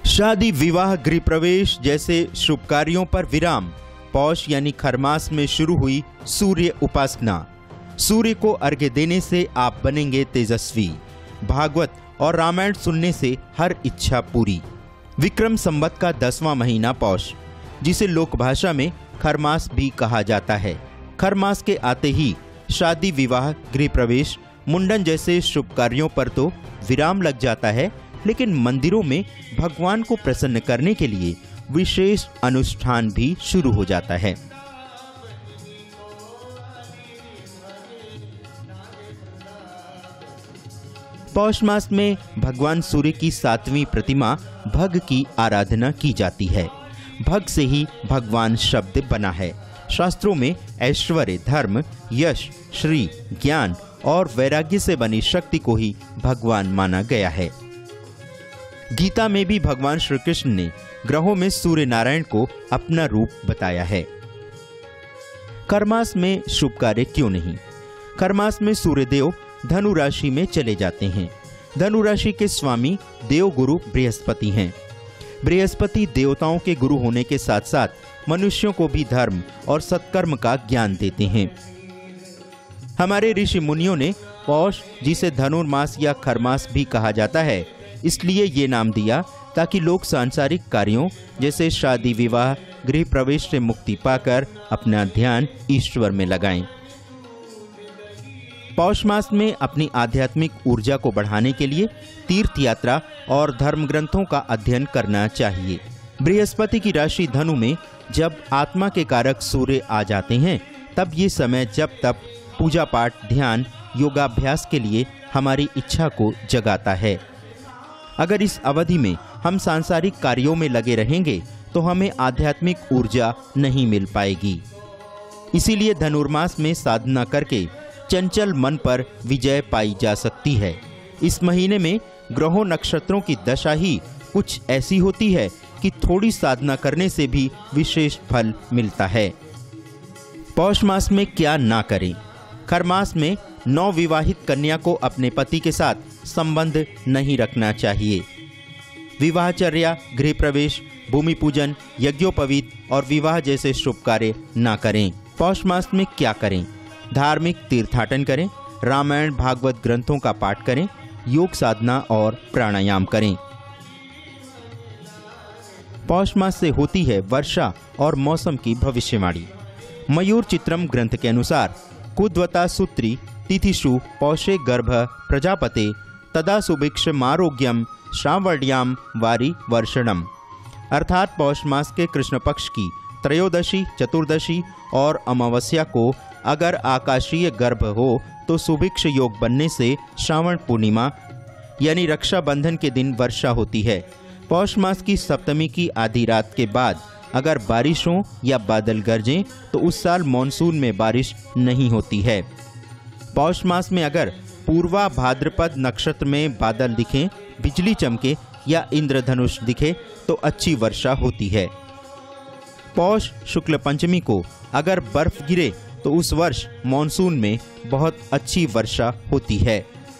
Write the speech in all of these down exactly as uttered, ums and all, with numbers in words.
शादी, विवाह, गृह प्रवेश जैसे शुभ कार्यों पर विराम। पौष यानी खरमास में शुरू हुई सूर्य उपासना। सूर्य को अर्घ्य देने से आप बनेंगे तेजस्वी। भागवत और रामायण सुनने से हर इच्छा पूरी। विक्रम संवत का दसवां महीना पौष, जिसे लोक भाषा में खरमास भी कहा जाता है। खरमास के आते ही शादी, विवाह, गृह प्रवेश, मुंडन जैसे शुभ कार्यों पर तो विराम लग जाता है, लेकिन मंदिरों में भगवान को प्रसन्न करने के लिए विशेष अनुष्ठान भी शुरू हो जाता है। पौष मास में भगवान सूर्य की सातवीं प्रतिमा भग की आराधना की जाती है। भग से ही भगवान शब्द बना है। शास्त्रों में ऐश्वर्य, धर्म, यश, श्री, ज्ञान और वैराग्य से बनी शक्ति को ही भगवान माना गया है। गीता में भी भगवान श्री कृष्ण ने ग्रहों में सूर्य नारायण को अपना रूप बताया है। खरमास में शुभ कार्य क्यों नहीं? खरमास में सूर्यदेव धनु राशि में चले जाते हैं। धनु राशि के स्वामी देवगुरु बृहस्पति हैं। बृहस्पति देवताओं के गुरु होने के साथ साथ मनुष्यों को भी धर्म और सत्कर्म का ज्ञान देते हैं। हमारे ऋषि मुनियों ने पौष, जिसे धनुर्मास या खरमास भी कहा जाता है, इसलिए ये नाम दिया ताकि लोग सांसारिक कार्यों जैसे शादी, विवाह, गृह प्रवेश से मुक्ति पाकर अपना ध्यान ईश्वर में लगाएं। पौष मास में अपनी आध्यात्मिक ऊर्जा को बढ़ाने के लिए तीर्थ यात्रा और धर्म ग्रंथों का अध्ययन करना चाहिए। बृहस्पति की राशि धनु में जब आत्मा के कारक सूर्य आ जाते हैं, तब ये समय जब तब पूजा पाठ, ध्यान, योगाभ्यास के लिए हमारी इच्छा को जगाता है। अगर इस अवधि में हम सांसारिक कार्यों में लगे रहेंगे तो हमें आध्यात्मिक ऊर्जा नहीं मिल पाएगी। इसीलिए धनुर्मास में साधना करके चंचल मन पर विजय पाई जा सकती है। इस महीने में ग्रहों, नक्षत्रों की दशा ही कुछ ऐसी होती है कि थोड़ी साधना करने से भी विशेष फल मिलता है। पौष मास में क्या ना करें? खरमास में नवविवाहित कन्या को अपने पति के साथ संबंध नहीं रखना चाहिए। विवाहचर्या, गृह प्रवेश, भूमि पूजन, यज्ञोपवीत और विवाह जैसे शुभ कार्य ना करें। पौष मास में क्या करें? धार्मिक तीर्थाटन करें, रामायण, भागवत ग्रंथों का पाठ करें, योग साधना और प्राणायाम करें। पौष मास से होती है वर्षा और मौसम की भविष्यवाणी। मयूर चित्रम ग्रंथ के अनुसार कुद्वता सूत्री तिथिषु पौषे गर्भ प्रजापते तदा सुभिक्ष मारोग्यम श्रावण्याम वारी वर्षणम, अर्थात पौष मास के कृष्ण पक्ष की त्रयोदशी, चतुर्दशी और अमावस्या को अगर आकाशीय गर्भ हो तो सुभिक्ष योग बनने से श्रावण पूर्णिमा यानी रक्षाबंधन के दिन वर्षा होती है। पौष मास की सप्तमी की आधी रात के बाद अगर बारिश हो या बादल गरजें तो उस साल मॉनसून में बारिश नहीं होती है। पौष मास में अगर पूर्वा भाद्रपद नक्षत्र में बादल दिखें, बिजली चमके या इंद्रधनुष दिखे तो अच्छी वर्षा होती है। पौष शुक्ल पंचमी को अगर बर्फ गिरे तो उस वर्ष मॉनसून में बहुत अच्छी वर्षा होती है।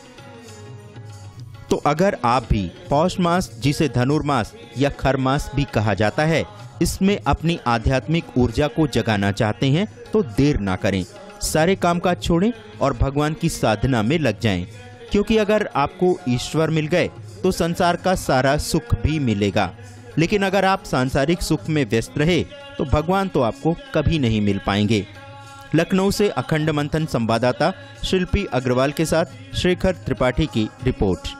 तो अगर आप भी पौष मास, जिसे धनुर्मास या खरमास भी कहा जाता है, इसमें अपनी आध्यात्मिक ऊर्जा को जगाना चाहते हैं तो देर ना करें। सारे कामकाज छोड़ें और भगवान की साधना में लग जाएं, क्योंकि अगर आपको ईश्वर मिल गए तो संसार का सारा सुख भी मिलेगा। लेकिन अगर आप सांसारिक सुख में व्यस्त रहे तो भगवान तो आपको कभी नहीं मिल पाएंगे। लखनऊ से अखंड मंथन संवाददाता शिल्पी अग्रवाल के साथ शेखर त्रिपाठी की रिपोर्ट।